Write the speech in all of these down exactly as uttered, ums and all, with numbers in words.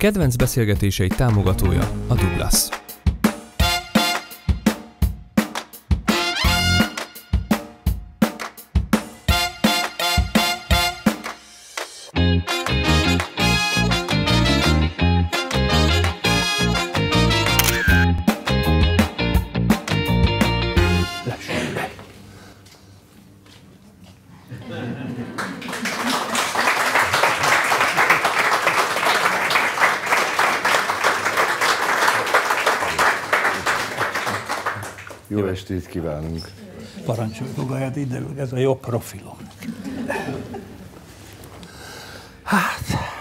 kedvenc beszélgetései támogatója a Douglas. Jó estét kívánunk! Parancsolj, fogalját ide, ez a jobb profilom. Hát...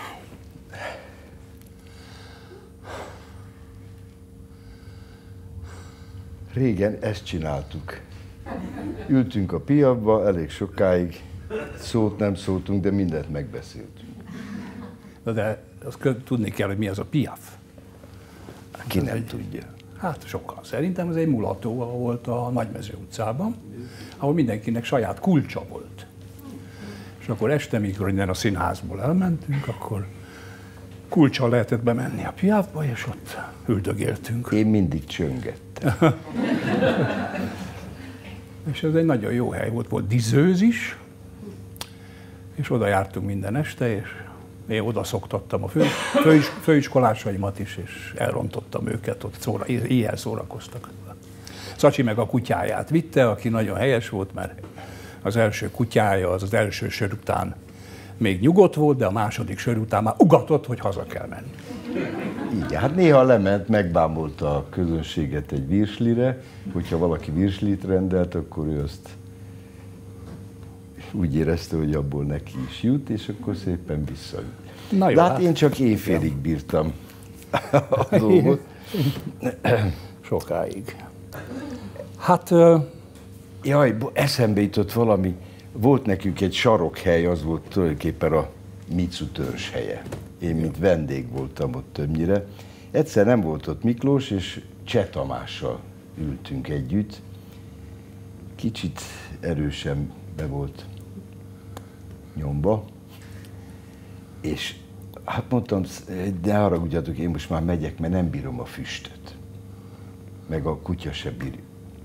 Régen ezt csináltuk. Ültünk a piabba elég sokáig, szót nem szóltunk, de mindent megbeszéltünk. Na de azt tudni kell, hogy mi az a piaf. Ki nem egy... tudja. Hát sokan. Szerintem ez egy mulató, ahol volt a Nagymező utcában, ahol mindenkinek saját kulcsa volt. És akkor este, mikor innen a színházból elmentünk, akkor kulccsal lehetett bemenni a piafba, és ott üldögéltünk. Én mindig csöngettem. És ez egy nagyon jó hely volt, volt dizőz is, és oda jártunk minden este, és én oda szoktattam a fő, főis, főiskolásaimat is, és elrontottam őket, ott szóra, éjjel szórakoztak. Szacsi meg a kutyáját vitte, aki nagyon helyes volt, mert az első kutyája az az első sör után még nyugodt volt, de a második sör után már ugatott, hogy haza kell menni. Így, hát néha lement, megbámulta a közönséget egy virslire, hogyha valaki virslit rendelt, akkor ő azt úgy érezte, hogy abból neki is jut, és akkor szépen visszajut. Na jó, de hát, hát én csak éjfélig bírtam a dolgot. Sokáig. Hát... Uh... Jaj, eszembe jutott valami. Volt nekünk egy sarokhely, az volt tulajdonképpen a Micu törzs helye. Én, mint vendég voltam ott többnyire. Egyszer nem volt ott Miklós, és Cseh Tamással ültünk együtt. Kicsit erősen be volt nyomba, és hát mondtam, de haragudjatok, én most már megyek, mert nem bírom a füstöt. Meg a kutya se bír.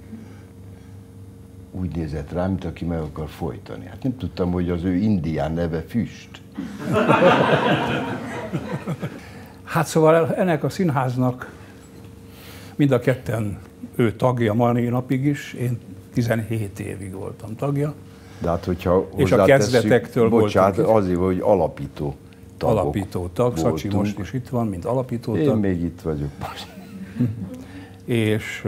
Úgy nézett rám, mint aki meg akar folytani. Hát nem tudtam, hogy az ő indián neve Füst. Hát szóval ennek a színháznak mind a ketten ő tagja mai napig is, én tizenhét évig voltam tagja. De hát, hogyha és a kezdetektől bocsánat, azért, hogy alapító tagok Alapító tag, Szacsi most is itt van, mint alapító tag. Én még itt vagyok most. És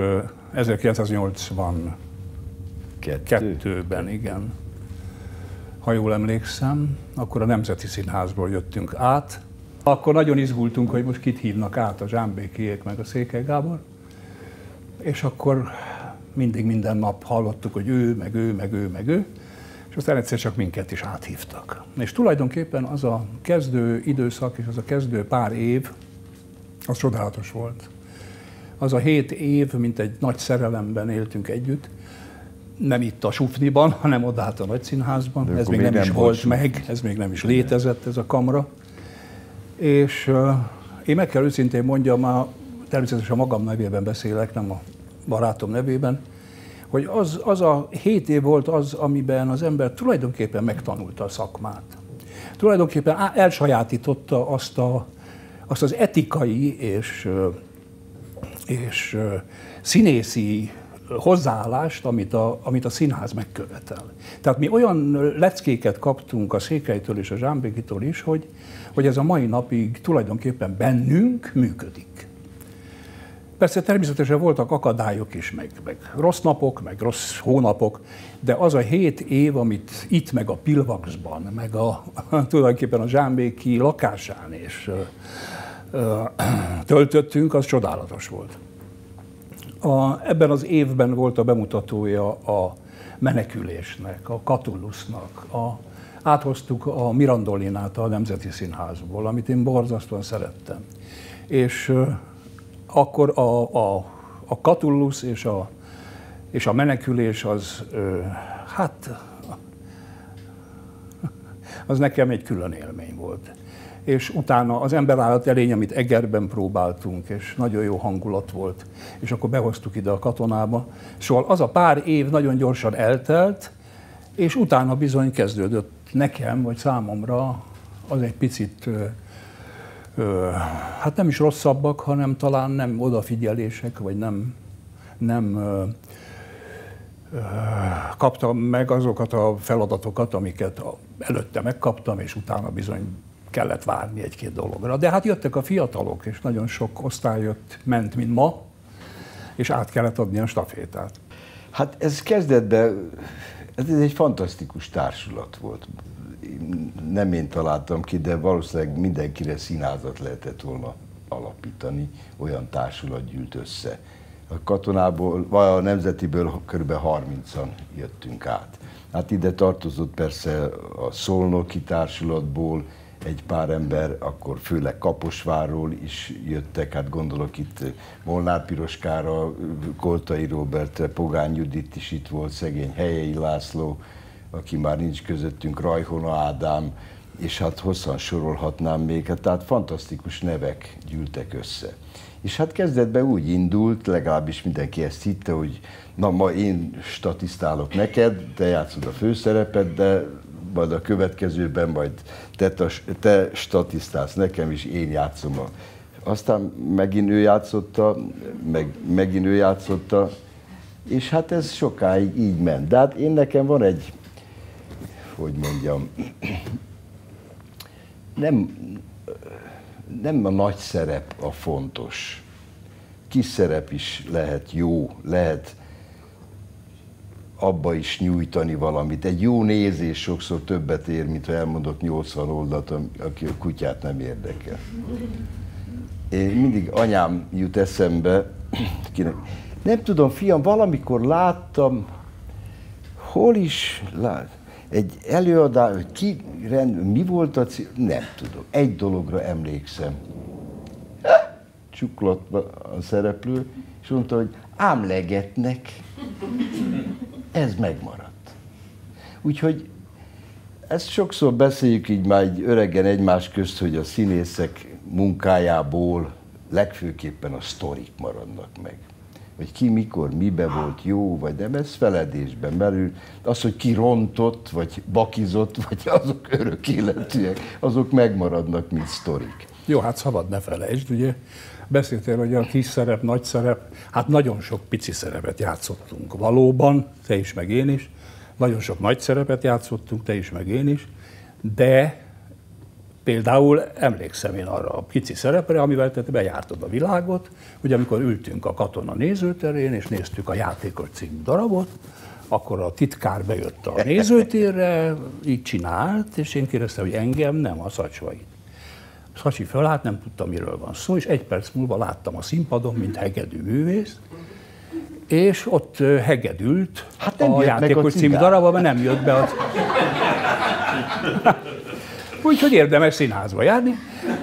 ezerkilencszáznyolcvankettőben, igen, ha jól emlékszem, akkor a Nemzeti Színházból jöttünk át. Akkor nagyon izgultunk, hogy most kit hívnak át, a Zsámbékiék meg a Székely Gábor. És akkor mindig minden nap hallottuk, hogy ő, meg ő, meg ő, meg ő. És aztán egyszer csak minket is áthívtak. És tulajdonképpen az a kezdő időszak és az a kezdő pár év, az csodálatos volt. Az a hét év, mint egy nagy szerelemben éltünk együtt. Nem itt a Sufniban, hanem odát a Nagyszínházban. Ez még nem, nem is volt sufni. meg, ez még nem is létezett, ez a kamra. És uh, én meg kell őszintén mondjam, már természetesen magam nevében beszélek, nem a barátom nevében, hogy az, az a hét év volt az, amiben az ember tulajdonképpen megtanulta a szakmát. Tulajdonképpen elsajátította azt, a, azt az etikai és, és színészi hozzáállást, amit a, amit a színház megkövetel. Tehát mi olyan leckéket kaptunk a Székelytől és a Zsámbékitől is, hogy, hogy ez a mai napig tulajdonképpen bennünk működik. Persze természetesen voltak akadályok is, meg, meg rossz napok, meg rossz hónapok, de az a hét év, amit itt meg a Pilvaxban, meg a, tulajdonképpen a Zsámbéki lakásán és ö, ö, töltöttünk, az csodálatos volt. A, ebben az évben volt a bemutatója a Menekülésnek, a Catullusnak, a, áthoztuk a Mirandolinát a Nemzeti Színházból, amit én borzasztóan szerettem. És akkor a, a, a Catullus és a, és a Menekülés az, ö, hát, az nekem egy külön élmény volt. és utána az emberállat elény, amit Egerben próbáltunk, és nagyon jó hangulat volt, és akkor behoztuk ide a katonába. Szóval az a pár év nagyon gyorsan eltelt, és utána bizony kezdődött nekem, vagy számomra az egy picit, ö, ö, hát nem is rosszabbak, hanem talán nem odafigyelések, vagy nem, nem ö, ö, kaptam meg azokat a feladatokat, amiket előtte megkaptam, és utána bizony kellett várni egy-két dologra. De hát jöttek a fiatalok, és nagyon sok osztály jött, ment, mint ma, és át kellett adni a stafétát. Hát ez kezdetben, ez egy fantasztikus társulat volt. Nem én találtam ki, de valószínűleg mindenkire színházat lehetett volna alapítani, olyan társulat gyűlt össze. A katonából, vagy a nemzetiből kb. harmincan jöttünk át. Hát ide tartozott persze a szolnoki társulatból egy pár ember, akkor főleg Kaposvárról is jöttek, hát gondolok itt Molnár Piroskára, Koltai Róbertre, Pogány Judit is itt volt, szegény Helyei László, aki már nincs közöttünk, Rajhona Ádám, és hát hosszan sorolhatnám még, hát tehát fantasztikus nevek gyűltek össze. És hát kezdetben úgy indult, legalábbis mindenki ezt hitte, hogy na ma én statisztálok neked, te játszod a főszerepet, de majd a következőben majd te, te statisztálsz nekem, és én játszom. A... Aztán megint ő játszotta, meg, megint ő játszotta, és hát ez sokáig így ment. De hát én nekem van egy, hogy mondjam, nem, nem a nagy szerep a fontos. Kis szerep is lehet jó, lehet abba is nyújtani valamit. Egy jó nézés sokszor többet ér, mint ha elmondok nyolcvan oldalt, aki a kutyát nem érdekel. Én mindig anyám jut eszembe, kinek, nem tudom, fiam, valamikor láttam, hol is lát, egy előadás, ki, rend, mi volt a cím, nem tudom, egy dologra emlékszem. Csuklott a szereplő, és mondta, hogy ámlegetnek. Ez megmaradt. Úgyhogy ezt sokszor beszéljük így már egy öregen egymás közt, hogy a színészek munkájából legfőképpen a sztorik maradnak meg. Hogy ki mikor, mibe volt jó, vagy nem, ez feledésben merül. Az, hogy ki rontott, vagy bakizott, vagy azok örök életűek, azok megmaradnak, mint sztorik. Jó, hát szabad ne felejtsd, ugye? Beszéltél, hogy a kis szerep, nagy szerep, hát nagyon sok pici szerepet játszottunk. Valóban, te is, meg én is. Nagyon sok nagy szerepet játszottunk, te is, meg én is. De például emlékszem én arra a pici szerepre, amivel te bejártad a világot, hogy amikor ültünk a Katona nézőterén, és néztük a Játékos című darabot, akkor a titkár bejött a nézőtérre, így csinált, és én kérdeztem, hogy engem, nem a Szacsvait. Szacsi fölállt, nem tudtam, miről van szó, és egy perc múlva láttam a színpadon, mint hegedű művész, és ott hegedült hát a Játékos című darabban, mert nem jött be az... Úgyhogy érdemes színházba járni.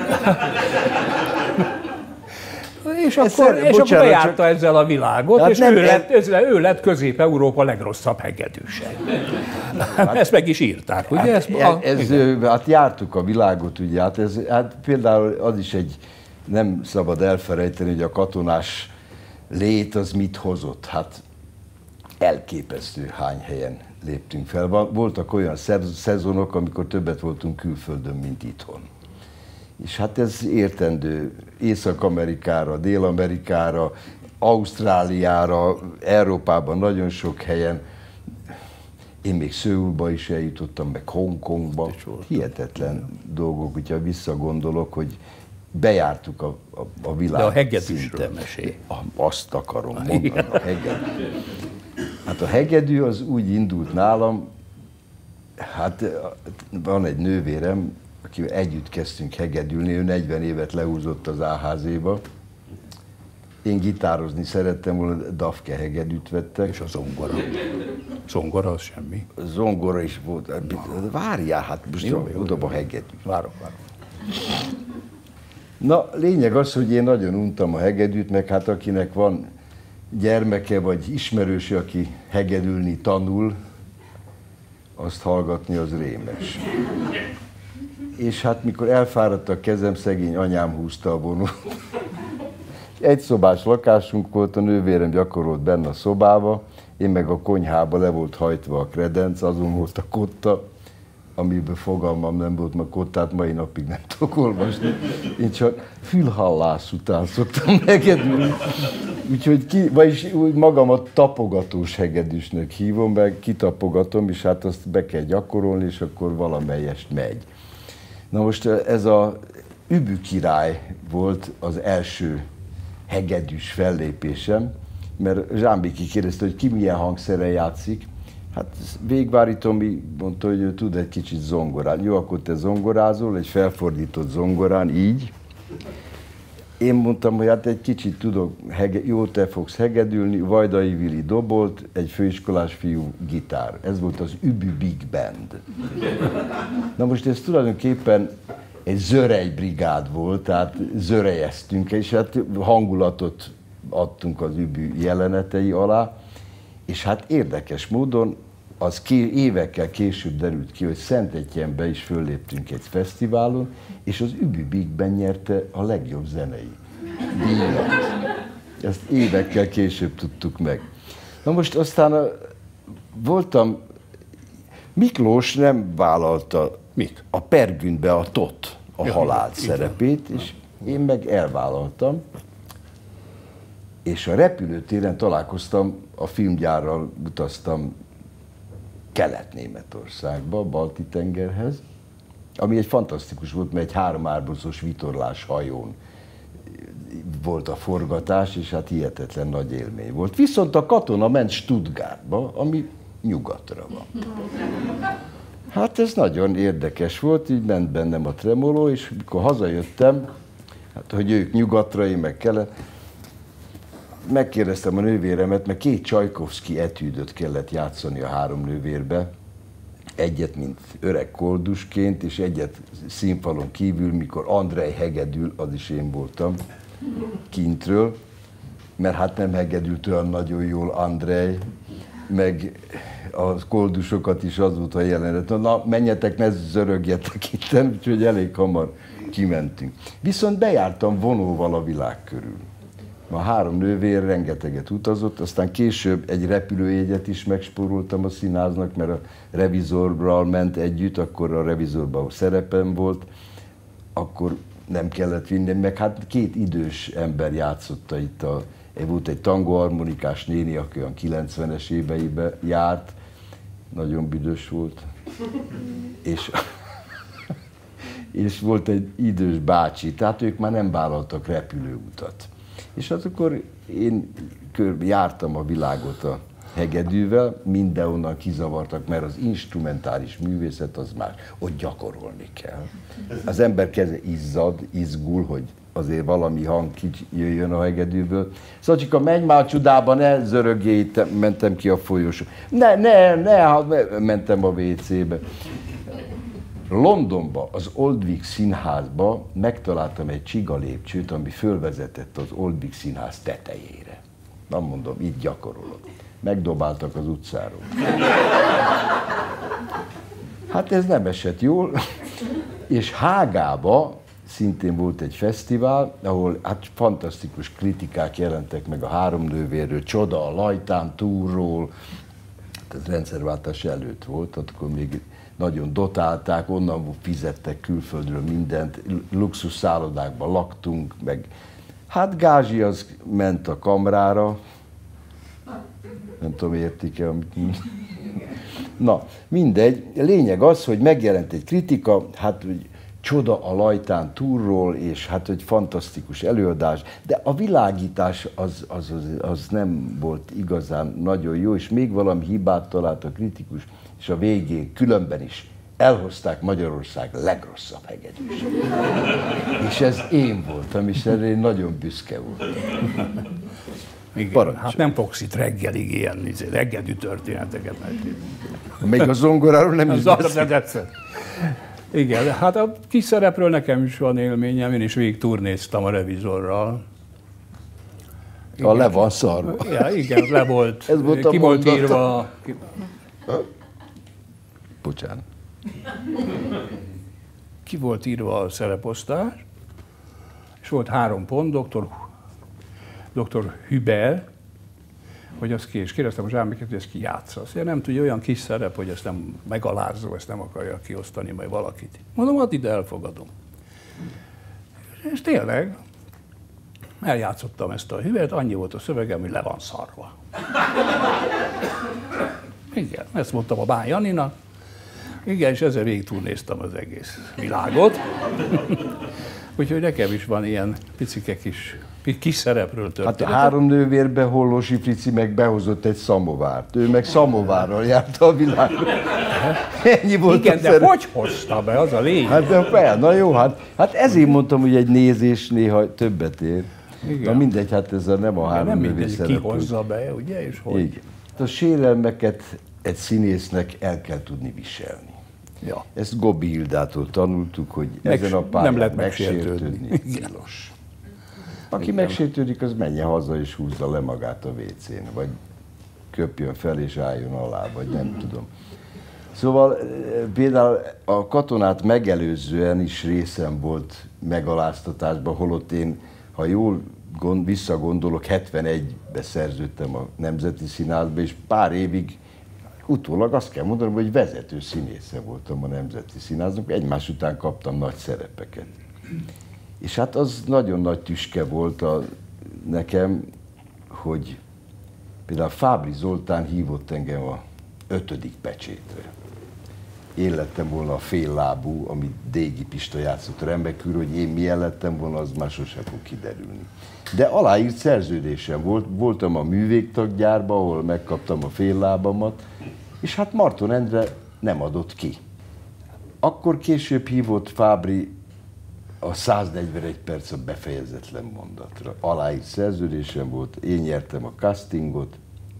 És akkor, szer, és bocsánat, akkor bejárta csak... ezzel a világot, hát és ő lett, ez... ő lett Közép-Európa legrosszabb hegedűse. Hát, ezt meg is írták, ugye? Hát, ezt, a, ez, hát jártuk a világot, ugye, hát, ez, hát például az is egy, nem szabad elfelejteni, hogy a katonás lét az mit hozott. Hát elképesztő hány helyen léptünk fel. Voltak olyan szezonok, amikor többet voltunk külföldön, mint itthon. És hát ez értendő Észak-Amerikára, Dél-Amerikára, Ausztráliára, Európában nagyon sok helyen. Én még Szöulba is eljutottam, meg Hongkongba. Hihetetlen dolgok, hogyha visszagondolok, hogy bejártuk a, a, a világ. De a hegedűsről mesélj. Azt akarom mondani, a hegedű. Hát a hegedű az úgy indult nálam, hát van egy nővérem, akivel együtt kezdtünk hegedülni, ő negyven évet lehúzott az á há zéba. Én gitározni szerettem volna, Dafke hegedűt vettek. És a zongora. Zongora az semmi. A zongora is volt. Várjál, hát most jó, jó, oda a hegedű. Várok, várok. Na, lényeg az, hogy én nagyon untam a hegedűt, meg hát akinek van gyermeke vagy ismerőse, aki hegedülni tanul, azt hallgatni az rémes. és hát mikor elfáradt a kezem, szegény anyám húzta a vonót. Egy szobás lakásunk volt, a nővérem gyakorolt benne a szobába, én meg a konyhába le volt hajtva a kredenc, azon volt a kotta, amiben fogalmam nem volt, mert kottát mai napig nem tudok olvasni. Én csak fülhallás után szoktam hegedülni. Úgyhogy ki, vagyis úgy magamat tapogatós hegedűsnek hívom, meg kitapogatom, és hát azt be kell gyakorolni, és akkor valamelyest megy. Na most ez a Übű király volt az első hegedűs fellépésem, mert Zsámbéki kérdezte, hogy ki milyen hangszerrel játszik. Hát Végvári Tomi mondta, hogy ő tud egy kicsit zongorán. Jó, akkor te zongorázol, egy felfordított zongorán, így. Én mondtam, hogy hát egy kicsit tudok, hege, jó, te fogsz hegedülni, Vajdai Vili dobolt, egy főiskolás fiú gitár. Ez volt az Übű Big Band. Na most ez tulajdonképpen egy zörej brigád volt, tehát zörejeztünk, és hát hangulatot adtunk az Übű jelenetei alá, és hát érdekes módon az ké, évekkel később derült ki, hogy Szentetyenbe is fölléptünk egy fesztiválon, és az Übű Big Band nyerte a legjobb zenei díjat. Ezt évekkel később tudtuk meg. Na most aztán a, voltam, Miklós nem vállalta Mit? a Pergüntbe a Tot, a ja, halált szerepét, és én meg elvállaltam. És a repülőtéren találkoztam, a filmgyárral utaztam Kelet-Németországba, Balti-tengerhez, ami egy fantasztikus volt, mert egy háromárbocos vitorlás hajón volt a forgatás, és hát hihetetlen nagy élmény volt. Viszont a katona ment Stuttgartba, ami nyugatra van. Hát ez nagyon érdekes volt, így ment bennem a tremoló, és mikor hazajöttem, hát hogy ők nyugatra, én meg kelet, megkérdeztem a nővéremet, mert két Csajkovszky etűdöt kellett játszani a három nővérbe. Egyet, mint öreg koldusként, és egyet színfalon kívül, mikor Andrej hegedül, az is én voltam, kintről. Mert hát nem hegedült olyan nagyon jól Andrej, meg a koldusokat is az volt a jelenet. Na, menjetek, ne zörögjetek itten, úgyhogy elég hamar kimentünk. Viszont bejártam vonóval a világ körül. A három nővér rengeteget utazott, aztán később egy repülőjegyet is megspóroltam a színháznak, mert a Revizorral ment együtt, akkor a Revizorban szerepem volt, akkor nem kellett vinni, meg hát két idős ember játszotta itt, a, volt egy tangoharmonikás néni, aki olyan kilencvenes éveiben járt, nagyon büdös volt, és, és volt egy idős bácsi, tehát ők már nem vállaltak repülőutat. És hát akkor én jártam a világot a hegedűvel, mindenhonnan kizavartak, mert az instrumentális művészet az más, ott gyakorolni kell. Az ember keze izzad, izgul, hogy azért valami hang jöjjön a hegedűből. Szacsika, menj már csodába, ne zörögjél, mentem ki a folyosó. Ne, ne, ne, mentem a vé cébe. Londonba, az Old Vic színházba megtaláltam egy csiga lépcsőt, ami fölvezetett az Old Vic színház tetejére. Nem mondom, itt gyakorolok. Megdobáltak az utcáról. Hát ez nem esett jól. És Hágába szintén volt egy fesztivál, ahol hát fantasztikus kritikák jelentek meg a három nővérről, Csoda a Lajtán túlról. Ez rendszerváltás előtt volt, akkor még nagyon dotálták, onnan fizettek külföldről mindent, luxus szállodákban laktunk, meg hát Gázsi az ment a kamrára, nem tudom, értik-e, amit... Na, mindegy. Lényeg az, hogy megjelent egy kritika, hát hogy Csoda a Lajtán túlról, és hát hogy fantasztikus előadás, de a világítás az, az, az, az nem volt igazán nagyon jó, és még valami hibát talált a kritikus, és a végén különben is elhozták Magyarország legrosszabb hegedűs. És ez én voltam, és erre én nagyon büszke voltam. Igen, hát nem fogsz itt reggelig ilyen reggeli történeteket mesélni. Még a zongoráról nem is beszél. Igen, hát a kis szerepről nekem is van élményem, én is végig turnéztam a Revizorral. Igen. A le van szarva. Ja, igen, le volt. Ez volt a ki volt írva. Bocsánat. ki volt írva a szereposztás, és volt három pont, doktor, doktor Hübel, hogy az ki, és kérdeztem a Zsámbékét, hogy ezt ki játsza. Azt mondja, nem tudja, olyan kis szerep, hogy ezt nem megalázó, ezt nem akarja kiosztani majd valakit. Mondom, hát ide elfogadom. És tényleg eljátszottam ezt a Hübelt, annyi volt a szövegem, hogy le van szarva. Igen, ezt mondtam a Bán Janinak. Igen, és ezzel végig túlnéztem az egész világot. Úgyhogy nekem is van ilyen picike kis, kis szerepről történet. Hát a három nővérbe Hollósi Frici meg behozott egy szamovárt. Ő meg szamovárral járta a világot. Ennyi volt. Igen, a de szerep. hogy hozta be, az a lényeg? Hát de fel, na jó, hát, hát ezért mondtam, hogy egy nézés néha többet ér. Igen. Na mindegy, hát ez a nem a három nem nővér mindegy, ki szerep. hozza be, ugye, és hogy. Igen. A sérelmeket egy színésznek el kell tudni viselni. Ja. Ezt Gobbi Hildától tanultuk, hogy Meg, ezen a pályán nem lehet megsértődni megsértődni. tilos. Aki megsértődik, az menjen haza és húzza le magát a vécén, vagy köpjön fel és álljon alá, vagy nem tudom. Szóval például a katonát megelőzően is részem volt megaláztatásban, holott én, ha jól gond, visszagondolok, hetvenegyben szerződtem a Nemzeti Színházba, és pár évig utólag azt kell mondanom, hogy vezető színésze voltam a Nemzeti Színháznak, egymás után kaptam nagy szerepeket. És hát az nagyon nagy tüske volt a, nekem, hogy például Fábri Zoltán hívott engem a ötödik pecsétre. Én lettem volna a féllábú, amit Dégi Pista játszott remekül, hogy én milyen lettem volna, az már sosem fog kiderülni. De aláírt szerződésem volt, voltam a művégtaggyárban, ahol megkaptam a féllábamat, és hát Marton Endre nem adott ki. Akkor később hívott Fábri a száznegyvenegy perc a befejezetlen mondatra. Aláírt szerződésem volt, én nyertem a castingot,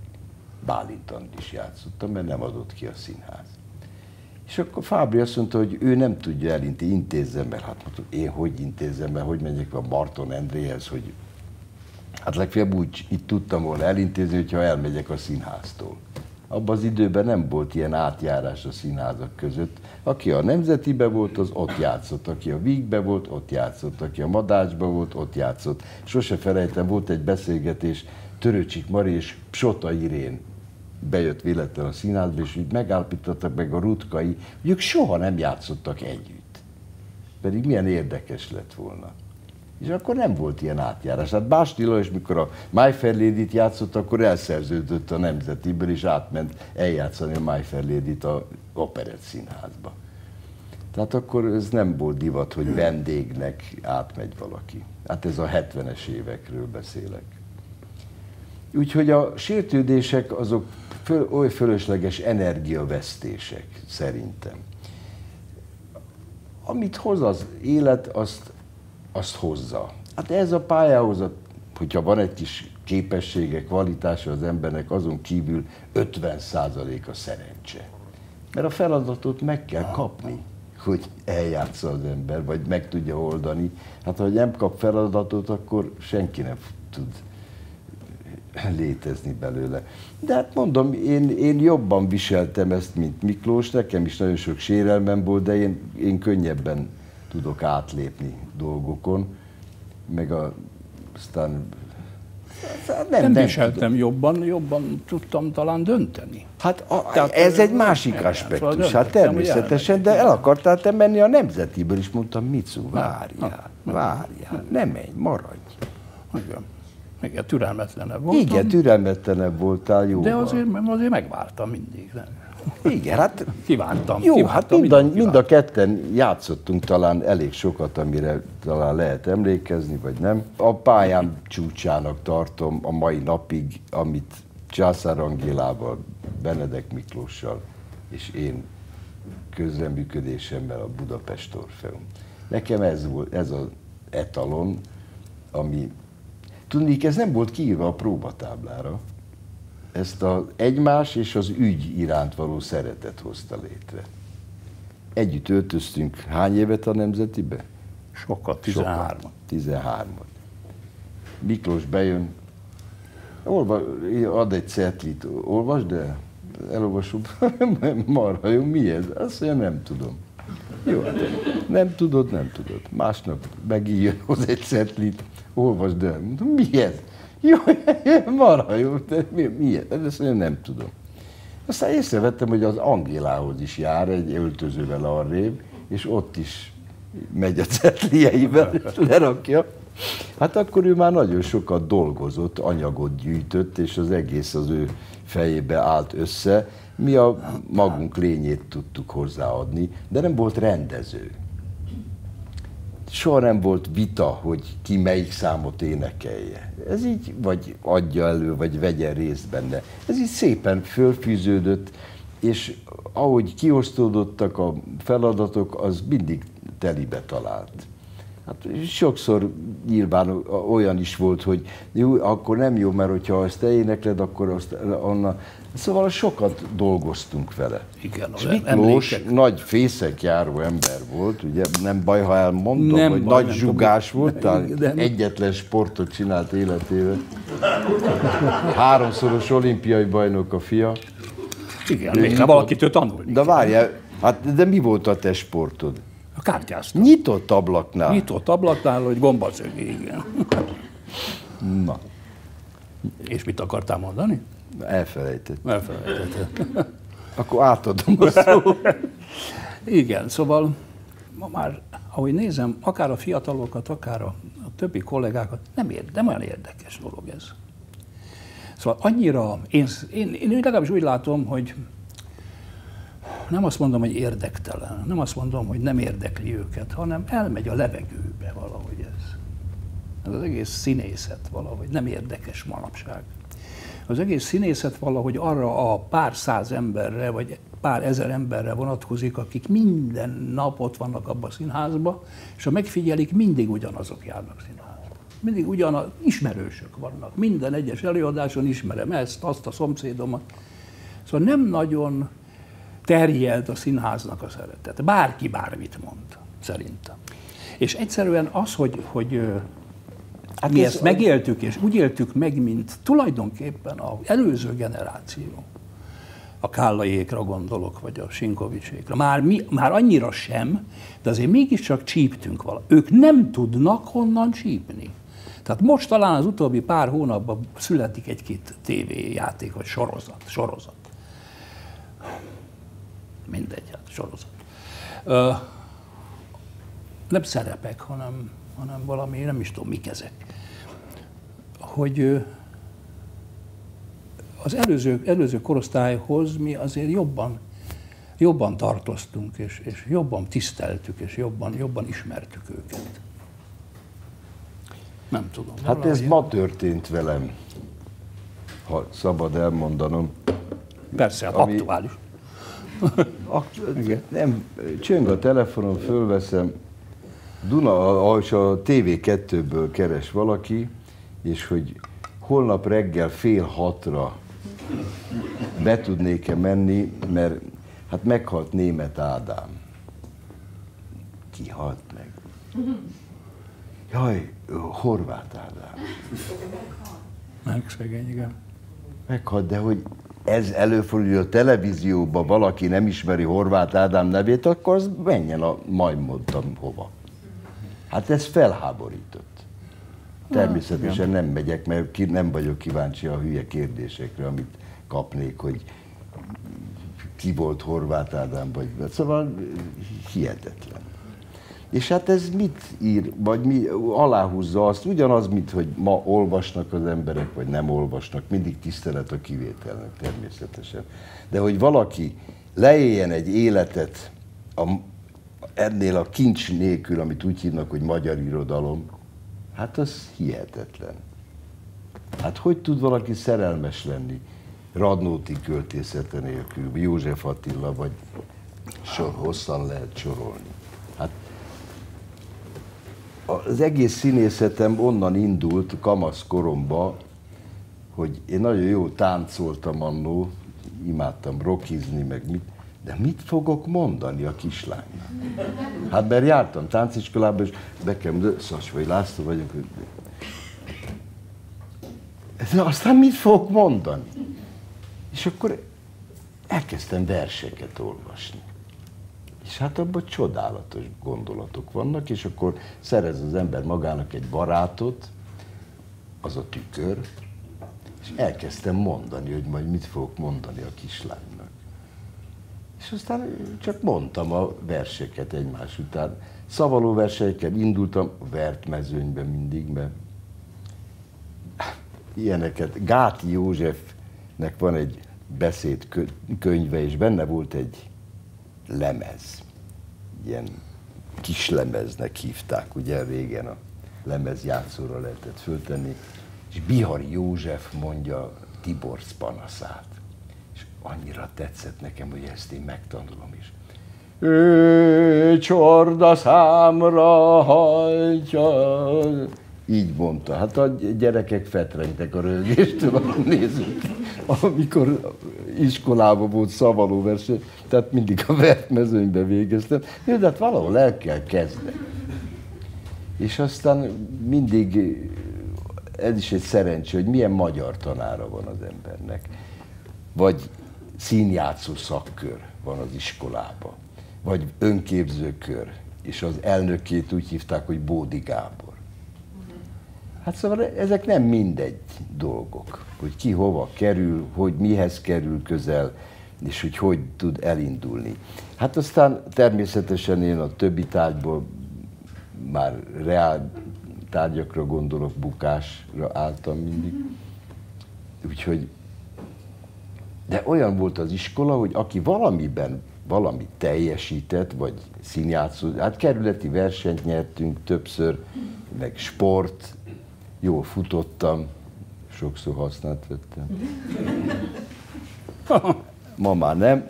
Bálint Andris játszottam, mert nem adott ki a színház. És akkor Fábri azt mondta, hogy ő nem tudja elintézni, intézzem, mert hát mondtam, én hogy intézzem, mert hogy menjek a Marton Endréhez, hogy hát legfeljebb úgy itt tudtam volna elintézni, hogyha elmegyek a színháztól. Abban az időben nem volt ilyen átjárás a színházak között. Aki a Nemzetibe volt, az ott játszott. Aki a Vígbe volt, ott játszott. Aki a Madácsba volt, ott játszott. Sose felejtem, volt egy beszélgetés, Törőcsik Mari és Psota Irén bejött véletlenül a színházba, és úgy megállapítottak meg a Rutkai, hogy ők soha nem játszottak együtt. Pedig milyen érdekes lett volna. És akkor nem volt ilyen átjárás. Hát Básti Lajos, mikor a My Fair Lady-t játszott, akkor elszerződött a Nemzetiből, és átment eljátszani a My Fair Lady-t a Operett Színházba. Tehát akkor ez nem volt divat, hogy vendégnek átmegy valaki. Hát ez a hetvenes évekről beszélek. Úgyhogy a sértődések azok föl, oly fölösleges energiavesztések szerintem. Amit hoz az élet, azt, azt hozza. Hát ez a pályához, hogyha van egy kis képessége, kvalitása az embernek, azon kívül ötven százalék a szerencse. Mert a feladatot meg kell kapni, hogy eljátsza az ember, vagy meg tudja oldani. Hát ha nem kap feladatot, akkor senki nem tud létezni belőle. De hát mondom, én, én jobban viseltem ezt, mint Miklós, nekem is nagyon sok sérelmem volt, de én, én könnyebben tudok átlépni dolgokon, meg a, aztán nem, nem, nem viseltem tudom. jobban, jobban tudtam talán dönteni. Hát a, Tehát ez egy másik aspektus, hát természetesen, de el akartál te menni a Nemzetiből, és mondtam, Micu, várjál, várjál, ne menj, maradj. Igen. Igen, türelmetlenebb voltam. Igen, türelmetlenebb voltál, jó. De azért, azért megvártam mindig. Nem? Igen, hát kívántam. Jó, kívántam, hát mind a, mind a ketten játszottunk talán elég sokat, amire talán lehet emlékezni, vagy nem. A pályám csúcsának tartom a mai napig, amit Császár Angélával, Benedek Miklóssal és én közreműködésemmel a Budapest Orfeum. Nekem ez volt, ez az etalon, ami... Tudnék, ez nem volt kiírva a próbatáblára. Ezt az egymás és az ügy iránt való szeretet hozta létre. Együtt öltöztünk hány évet a Nemzetibe? Sokat, tizenhármat. tizenhármat. Miklós bejön, olva, ad egy cetlit, olvasd el, elolvasom, marha jó, mi ez? Azt mondja, nem tudom. Jó, nem tudod, nem tudod. Másnap megijön hoz egy szetlit, olvasd el. Mondom, mi ez? Jó, marha jó, de mi, mi ez? Ezt én nem tudom. Aztán észrevettem, hogy az Angélához is jár egy öltözővel arrébb, és ott is megy a cetlieivel, és lerakja. Hát akkor ő már nagyon sokat dolgozott, anyagot gyűjtött, és az egész az ő fejébe állt össze. Mi a magunk lényét tudtuk hozzáadni, de nem volt rendező. Soha nem volt vita, hogy ki melyik számot énekelje. Ez így vagy adja elő, vagy vegyen részt benne. Ez így szépen fölfűződött, és ahogy kiosztódottak a feladatok, az mindig telibe talált. Hát sokszor nyilván olyan is volt, hogy jó, akkor nem jó, mert hogyha azt te énekled, akkor azt onnan... Szóval sokat dolgoztunk vele. Igen, és Miklós emlékek. Nagy fészekjáró ember volt, ugye nem baj, ha elmondom, nem hogy baj, nagy zsugás tudom. Volt, tehát de egyetlen sportot csinált életében. Háromszoros olimpiai bajnok a fia. Igen, még valakitől tanulni. De várjál, hát de mi volt a te sportod? A kártyáztam. Nyitott ablaknál? Nyitott ablaknál, hogy gombacögé, igen. Na. És mit akartál mondani? Elfelejtettem. Elfelejtettem. Akkor átadom a szót. Igen, szóval ma már, ahogy nézem, akár a fiatalokat, akár a, a többi kollégákat, nem, ér, nem olyan érdekes dolog ez. Szóval annyira, én, én, én legalábbis úgy látom, hogy nem azt mondom, hogy érdektelen, nem azt mondom, hogy nem érdekli őket, hanem elmegy a levegőbe valahogy ez. Ez az egész színészet valahogy nem érdekes manapság. Az egész színészet valahogy arra a pár száz emberre, vagy pár ezer emberre vonatkozik, akik minden nap ott vannak abban a színházban, és ha megfigyelik, mindig ugyanazok járnak színházba. Mindig ugyanaz, ismerősök vannak. Minden egyes előadáson ismerem ezt, azt a szomszédomat. Szóval nem nagyon terjed a színháznak a szeretet. Bárki bármit mond, szerintem. És egyszerűen az, hogy, hogy hát mi ezt megéltük, és úgy éltük meg, mint tulajdonképpen az előző generáció. A Kállaiékra gondolok, vagy a Sinkovicsékra. Már, mi, már annyira sem, de azért mégiscsak csíptünk vala. Ők nem tudnak honnan csípni. Tehát most talán az utóbbi pár hónapban születik egy-két tévéjáték, vagy sorozat. sorozat. Mindegy, hát sorozat. Ö, nem szerepek, hanem, hanem valami, nem is tudom, mik ezek. Hogy az előző, előző korosztályhoz mi azért jobban, jobban tartoztunk, és, és jobban tiszteltük, és jobban, jobban ismertük őket. Nem tudom. Hát ez ma történt velem, ha szabad elmondanom. Persze, hát ami... aktuális. Aktu- nem, csöng a telefonon, fölveszem, Duna, és a té vé kettőből keres valaki, és hogy holnap reggel fél hatra be tudnék-e menni, mert hát meghalt Németh Ádám. Ki halt meg? Jaj, Horváth Ádám. Meg szegény, igen. Meghalt, de hogy ez előfordul, hogy a televízióban valaki nem ismeri Horváth Ádám nevét, akkor az menjen a, majd mondtam hova. Hát ez felháborított. Természetesen nem megyek, mert ki, nem vagyok kíváncsi a hülye kérdésekre, amit kapnék, hogy ki volt Horváth Ádám, vagy... Szóval hihetetlen. És hát ez mit ír, vagy mi aláhúzza azt, ugyanaz, mint hogy ma olvasnak az emberek, vagy nem olvasnak, mindig tisztelet a kivételnek természetesen. De hogy valaki leéljen egy életet a, ennél a kincs nélkül, amit úgy hívnak, hogy magyar irodalom, hát az hihetetlen. Hát hogy tud valaki szerelmes lenni Radnóti költészete nélkül, József Attila, vagy sor, hosszan lehet sorolni. Hát az egész színészetem onnan indult kamasz koromba, hogy én nagyon jó táncoltam annó, imádtam rockizni, meg mit, de mit fogok mondani a kislánynak? Hát mert jártam tánciskolába, és nekem Szasvai László vagyok. De aztán mit fogok mondani? És akkor elkezdtem verseket olvasni. És hát abban csodálatos gondolatok vannak, és akkor szerez az ember magának egy barátot, az a tükör, és elkezdtem mondani, hogy majd mit fogok mondani a kislánynak. És aztán csak mondtam a verseket egymás után. Szavaló versenyekkel indultam, vert mezőnybe mindig, mert ilyeneket. Gáti Józsefnek van egy beszédkönyve, és benne volt egy lemez. Ilyen kis lemeznek hívták, ugye régen a lemezjátszóra lehetett föltenni, és Bihari József mondja Tiborcs panaszát. És annyira tetszett nekem, hogy ezt én megtanulom is. Ő csorda számra hajtja. Így mondta. Hát a gyerekek fetrengtek a rögéstől, nézzük. Amikor iskolában volt szavaló verseny, tehát mindig a vertmezőnyben végeztem. De hát valahol el kell kezdeni. És aztán mindig, ez is egy szerencsé, hogy milyen magyar tanára van az embernek. Vagy színjátszó szakkör van az iskolában. Vagy önképzőkör. És az elnökét úgy hívták, hogy Bódi Gábor. Hát szóval ezek nem mindegy dolgok, hogy ki hova kerül, hogy mihez kerül közel, és hogy hogy tud elindulni. Hát aztán természetesen én a többi tárgyból már reál tárgyakra gondolok, bukásra álltam mindig. Úgyhogy, de olyan volt az iskola, hogy aki valamiben valamit teljesített, vagy színjátszó, hát kerületi versenyt nyertünk többször, meg sport, jól futottam, sokszor hasznát vettem. Ma már nem.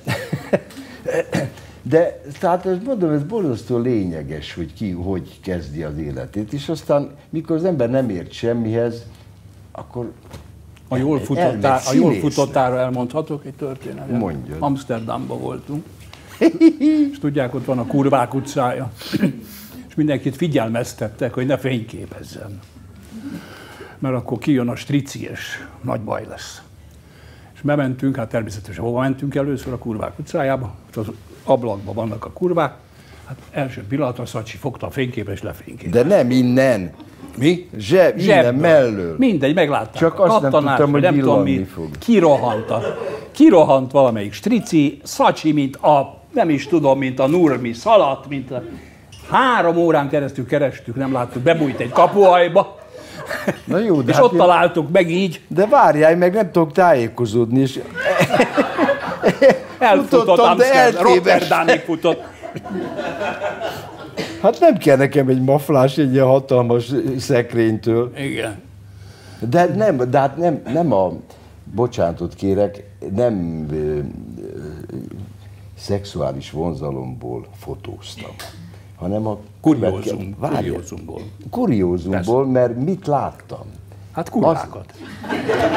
De tehát ezt mondom, ez borzasztó lényeges, hogy ki hogy kezdi az életét, és aztán mikor az ember nem ért semmihez, akkor a jól, futottá, a jól futottára elmondhatok egy történetet. Mondjad. Amsterdamban voltunk, és tudják, ott van a Kurvák utcája, és mindenkit figyelmeztettek, hogy ne fényképezzen, mert akkor kijön a strici, és nagy baj lesz. És bementünk, hát természetesen hova mentünk először? A Kurvák utcájába, az ablakban vannak a kurvák, hát első pillanatra Szacsi fogta a fényképet, és lefényképezte. De nem innen. Mi? Zseb, innen mellől. Mindegy, meglátták. Csak azt nem tudtam, hogy villanni fog. Kirohant, a, kirohant valamelyik strici, Szacsi, mint a, nem is tudom, mint a Nurmi szaladt, mint a... Három órán keresztül kerestük, nem láttuk, bebújt egy kapuajba. Na jó, de és hát ott én... találtuk meg így. De várjál, meg nem tudok tájékozódni, és... Elfutott Amsterdam, Rotterdamig futott. Hát nem kell nekem egy maflás egy ilyen hatalmas szekrénytől. Igen. De nem, de hát nem, nem a, bocsánatot kérek, nem ö, ö, szexuális vonzalomból fotóztam, hanem a... Kuriózum, kuriózumból. Kuriózumból, mert mit láttam? Hát kurvákat. Az...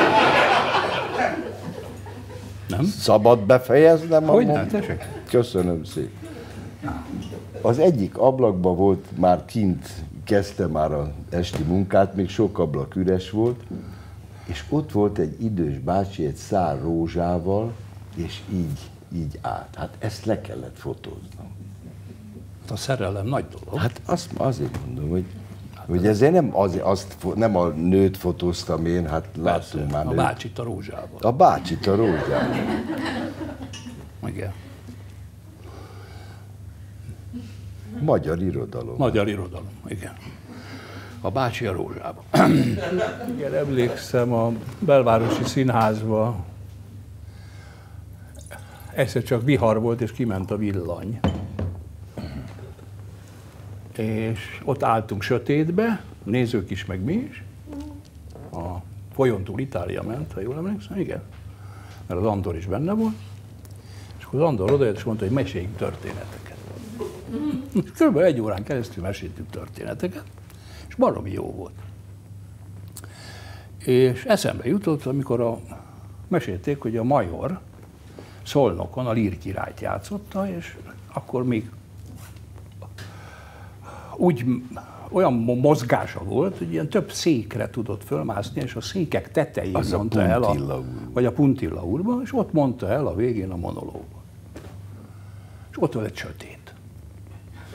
Nem? Szabad befejeznem? Hogy nem, tessék? Köszönöm szépen. Az egyik ablakban volt, már kint kezdte már az esti munkát, még sok ablak üres volt, és ott volt egy idős bácsi egy szál rózsával, és így, így állt. Hát ezt le kellett fotóznom. A szerelem nagy dolog. Hát azt, azért mondom, hogy, hát hogy ezért nem, az, azt, nem a nőt fotóztam én, hát láttunk már a nőt. bácsit a rózsával. A bácsit a rózsával. Igen. Magyar irodalom. Magyar irodalom, igen. A bácsi a rózsában. Igen, emlékszem a belvárosi színházba. Egyszer csak vihar volt, és kiment a villany. És ott álltunk sötétbe, a nézők is, meg mi is. A folyón túl Itália ment, ha jól emlékszem, igen. Mert az Andor is benne volt. És akkor az Andor odajött, és mondta, hogy meséljünk történeteket. Körülbelül egy órán keresztül meséltünk történeteket, és baromi jó volt. És eszembe jutott, amikor a, mesélték, hogy a Major Szolnokon a Lír királyt játszotta, és akkor még úgy olyan mozgása volt, hogy ilyen több székre tudott fölmászni, és a székek tetején az mondta a el, a, vagy a Puntilla úrban, és ott mondta el a végén a monológot. És ott volt egy sötét.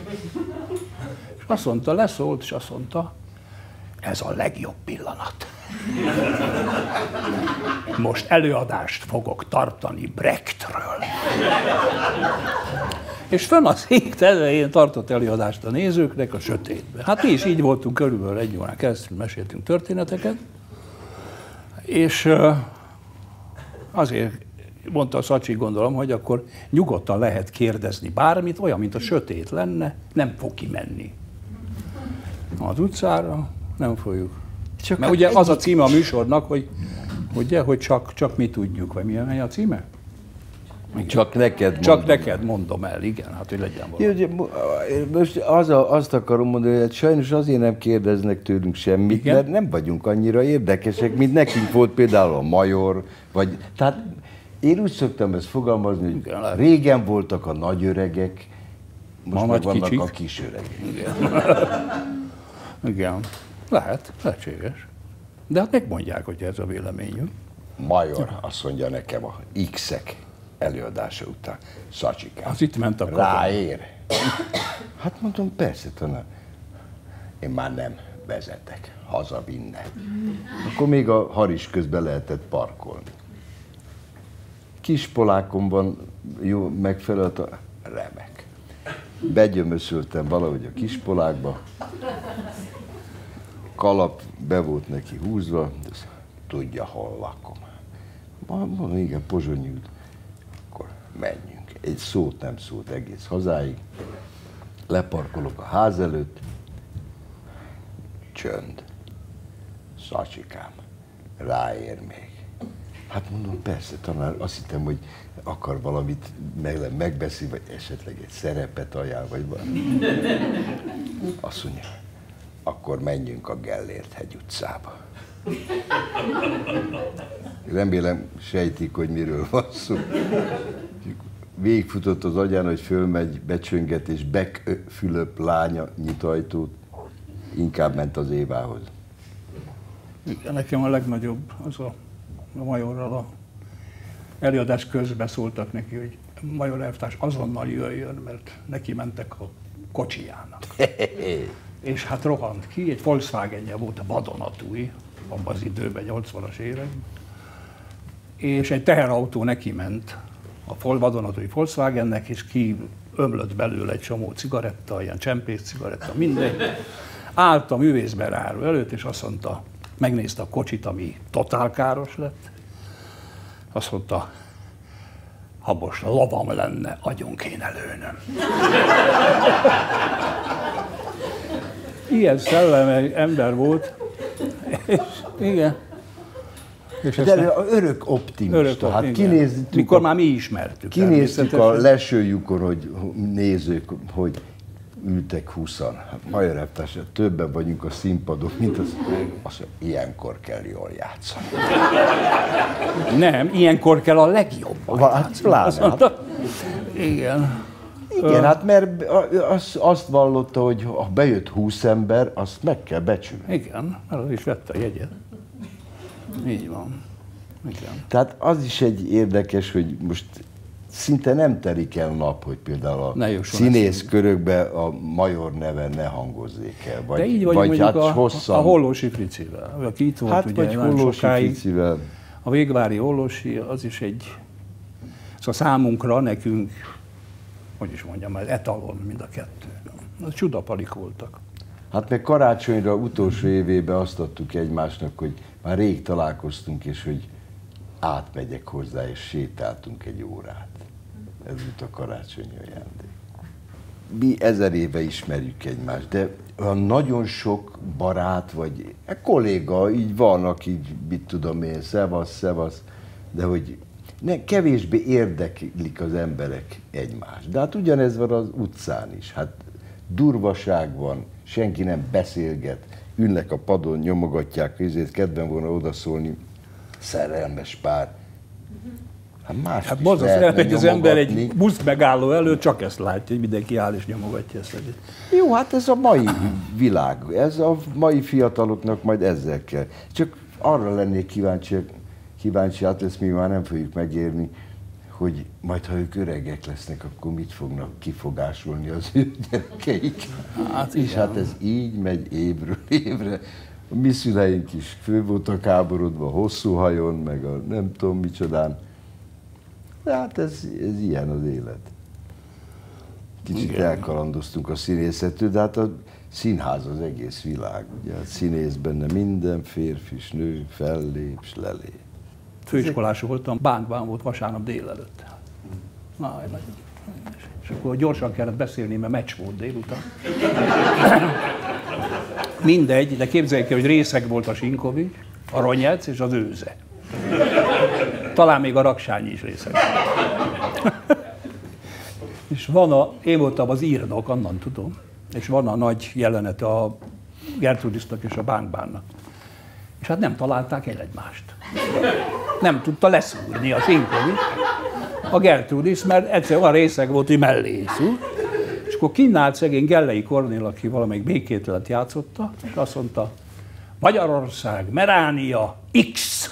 És azt mondta, leszólt, és azt mondta, ez a legjobb pillanat. Most előadást fogok tartani Brechtről. És fönn a szék tetején tartott előadást a nézőknek a sötétben. Hát mi is így voltunk, körülbelül egy órán keresztül meséltünk történeteket, és azért mondta a Szacsi, gondolom, hogy akkor nyugodtan lehet kérdezni bármit, olyan, mint a sötét lenne, nem fog kimenni az utcára, nem fogjuk. Csak mert ugye az a címe a műsornak, hogy, ugye, hogy csak, csak mi tudjuk, vagy milyen a címe? Csak neked Csak mondom. neked mondom el, igen, hát hogy legyen valami. Jó, most az a, azt akarom mondani, hogy sajnos azért nem kérdeznek tőlünk semmit, igen? Mert nem vagyunk annyira érdekesek, mint nekünk volt például a Major, vagy, tehát én úgy szoktam ezt fogalmazni, hogy igen, régen voltak a nagyöregek, most Ma meg vannak kicsik. a kisöregek. Igen. Igen, lehet, lehetséges. De hát megmondják, hogy ez a véleményünk. Major azt mondja nekem a X-ek előadása után, Szacsikám, Az itt ment a katon. ráér. Hát mondom, persze, tanár. Én már nem vezetek, hazavinne. Akkor még a Haris közben lehetett parkolni. Kispolákomban jó megfelelt a remek. Begyömöszöltem valahogy a Kispolákba, kalap be volt neki húzva, tudja, hol lakom. Mondom, igen, Pozsonyi út. Akkor menjünk. Egy szót nem szólt egész hazáig. Leparkolok a ház előtt. Csönd. Szacsikám, ráér még. Hát mondom, persze, tanár, azt hittem, hogy akar valamit megbeszélni, vagy esetleg egy szerepet ajánl, vagy valami. Azt mondja, akkor menjünk a Gellért hegy utcába. Remélem sejtik, hogy miről van szó. Végigfutott az agyán, hogy fölmegy, becsönget, és Beck Fülöp lánya nyit ajtót. Inkább ment az Évához. Igen, nekem a legnagyobb az a, a Majorral a előadás közben szóltak neki, hogy Major elvtárs azonnal jöjjön, mert neki mentek a kocsijának. És hát rohant ki, egy Volkswagenje volt, a vadonatúj, abban az időben, nyolcvanas években. És egy teherautó neki ment a vadonatúj Volkswagennek, és ki ömlött belőle egy csomó cigaretta, ilyen csempész cigaretta, mindegy. Állt a művészberáró előtt, és azt mondta, megnézte a kocsit, ami totál káros lett. Azt mondta, ha most lovam lenne, agyon kéne lőnöm. Ilyen szellemű ember volt, és igen. És de ne, örök optimista. Örök, hát igen. kinéztük Mikor a, már mi ismertük. Kinéztük a lesőjükor, hogy nézők, hogy ültek húszan. Hát Major elvtárs, többen vagyunk a színpadon, mint az, az, ilyenkor kell jól játszani. Nem, ilyenkor kell a legjobban. Hát pláne. Hát. Igen. Igen, hát mert azt, azt vallotta, hogy ha bejött húsz ember, azt meg kell becsülni. Igen, mert az is vette a jegyet. Így van. Igen. Tehát az is egy érdekes, hogy most szinte nem telik el nap, hogy például a színész körökbe a Major neve ne hangozzék el. Vagy, de így vagyunk vagy hát a, hosszan... a Hollósi Fricivel, aki itt volt hát ugye vagy nagyon Hollósi sokáig. Fricivel. A Végvári Hollósi az is egy, szóval számunkra, nekünk, hogy is mondjam, az etalon mind a kettő. Az csudapalik voltak. Hát meg karácsonyra utolsó évében azt adtuk egymásnak, hogy már rég találkoztunk, és hogy átmegyek hozzá, és sétáltunk egy órát. Ez volt a karácsonyi ajándék. Mi ezer éve ismerjük egymást, de olyan nagyon sok barát, vagy kolléga így van, aki, mit tudom én, szevasz, szevasz, de hogy ne, kevésbé érdeklik az emberek egymást. De hát ugyanez van az utcán is. Hát durvaság van, senki nem beszélget, ülnek a padon, nyomogatják, ezért kedven volna odaszólni, szerelmes pár. Hát más Hát is borzasztó, lehetne elmegy az ember egy nyomogatni. busz megálló előtt, csak ezt látja, hogy mindenki áll és nyomogatja ezt. Jó, hát ez a mai világ, ez a mai fiataloknak majd ezzel kell. Csak arra lennék kíváncsi, kíváncsi, hát ezt mi már nem fogjuk megérni, hogy majd ha ők öregek lesznek, akkor mit fognak kifogásolni az ő gyerekeik. Hát, és hát ez így megy évről évre. A mi szüleink is fő voltak háborodva, hosszú hajon, meg a nem tudom micsodán. De hát ez, ez ilyen az élet. Kicsit igen. elkalandoztunk a színészettől, de hát a színház az egész világ. Ugye? A színész benne minden férfi s nő fellép s lelép. Főiskolás voltam, Bánkban volt vasárnap délelőtt. Na, nagyon. És akkor gyorsan kellett beszélni, mert meccs volt délután. Mindegy, de képzeljük el, hogy részeg volt a Sinkovics, a Ronyec és az Őze. Talán még a Raksányi is részeg. És van a, én voltam az írnok, annan tudom, és van a nagy jelenete a Gertrudisnak és a Bánkbánnak. És hát nem találták el egymást. Nem tudta leszúrni a Sinkovics a Gertrudis, mert egyszer olyan részeg volt, hogy mellé szúrt. És akkor kinnállt szegény Gellei Kornél, aki valamelyik békétlet játszotta, és azt mondta, Magyarország, Meránia, X.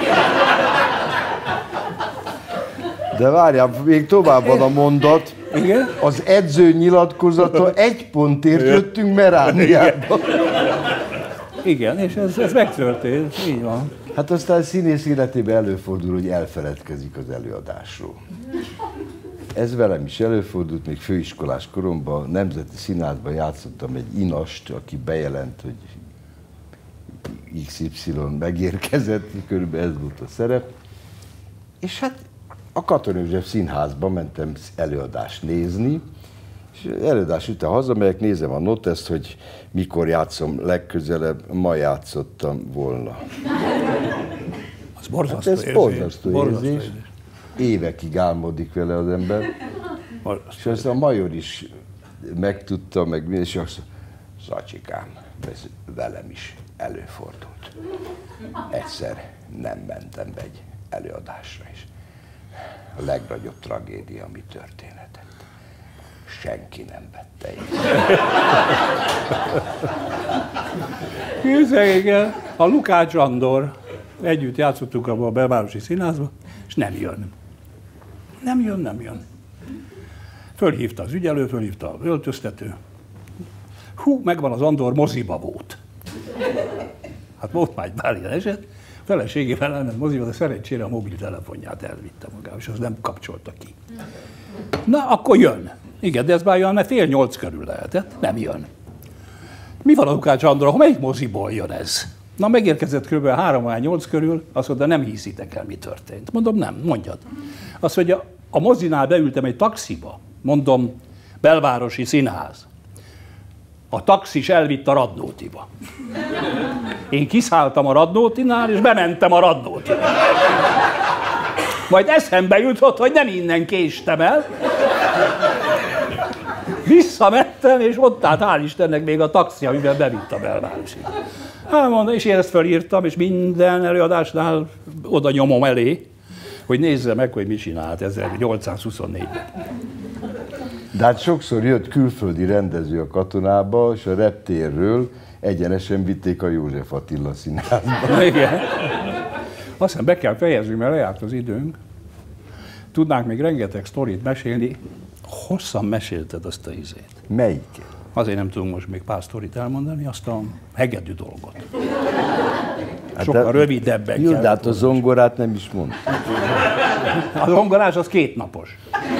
De várjál, még tovább van a mondat. Igen? Az edző nyilatkozata egy pontért jöttünk Merániába. Igen, és ez, ez megtörtént, így van. Hát aztán színész életében előfordul, hogy elfeledkezik az előadásról. Ez velem is előfordult, még főiskolás koromban, a Nemzeti Színházban játszottam egy inast, aki bejelent, hogy iksz ipszilon megérkezett, körülbelül ez volt a szerep. És hát a Katona József Színházba mentem előadást nézni, és előadás után hazamegyek, nézem a noteszt, hogy mikor játszom legközelebb, ma játszottam volna. Az borzasztó hát ez érzés. borzasztó borzasztó érzés. érzés. Évekig álmodik vele az ember. Borzasztó és azt a Major is megtudta, meg és azt mondja, Zacsikám, ez velem is előfordult. Egyszer nem mentem be egy előadásra is. A legnagyobb tragédia, ami történhetett. Senki nem vette észre. A Lukács Andor, együtt játszottuk abban a belvárosi színházban, és nem jön. Nem jön, nem jön. Fölhívta az ügyelő, fölhívta az öltöztető. Hú, megvan az Andor, moziba volt. Hát volt már egy pár ilyen eset. A feleségével elment moziba, de szerencsére a mobiltelefonját elvitte magával, és az nem kapcsolta ki. Na, akkor jön. Igen, de ez már olyan fél nyolc körül lehetett, nem jön. Mi van a Lukács Andor, melyik moziból jön ez? Na, megérkezett kb. három nyolc körül, azt mondta, nem hiszitek el, mi történt. Mondom, nem, mondjad. Azt mondja, a mozinál beültem egy taxiba, mondom, belvárosi színház. A taxis elvitt a Radnótiba. Én kiszálltam a Radnótinál, és bementem a Radnótiba. Majd eszembe jutott, hogy nem innen késtem el. Visszamentem, és ott állt, hál' Istennek, még a taxi, amivel bevitt a belvárosig. Hát mondom, és én ezt felírtam, és minden előadásnál oda nyomom elé, hogy nézze meg, hogy mit csinált ezernyolcszázhuszonnégyben. De hát sokszor jött külföldi rendező a Katonába, és a reptérről egyenesen vitték a József Attila Színházba. Igen. Aztán be kell fejezni, mert lejárt az időnk. Tudnánk még rengeteg sztorit mesélni. Hosszan mesélted azt a izét. Melyiket? Azért nem tudunk most még pár sztorit elmondani, azt a hegedű dolgot. Hát sokkal rövidebben jó, kell. de hát a zongorát nem is mondta. A zongorás az kétnapos.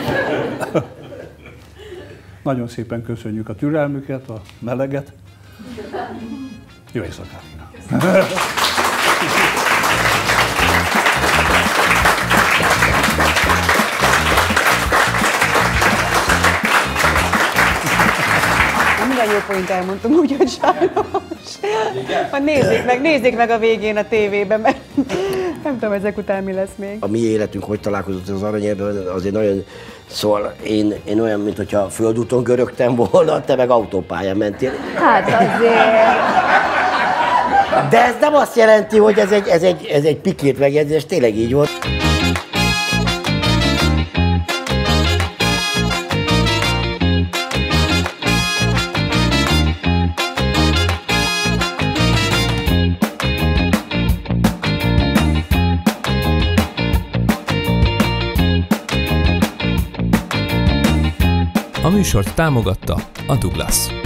Nagyon szépen köszönjük a türelmüket, a meleget. Jó éjszakát! Minden jó point elmondtam, úgyhogy sajnos. Ha nézzék meg, nézzék meg a végén a tévében, mert nem tudom, ezek után mi lesz még. A mi életünk hogy találkozott az aranyérben, azért nagyon, szóval én, én olyan, mint hogyha földúton görögtem volna, te meg autópályán mentél. Hát azért... De ez nem azt jelenti, hogy ez egy, ez egy, ez egy pikét megjegyzés, tényleg így volt. műsort támogatta a Douglas.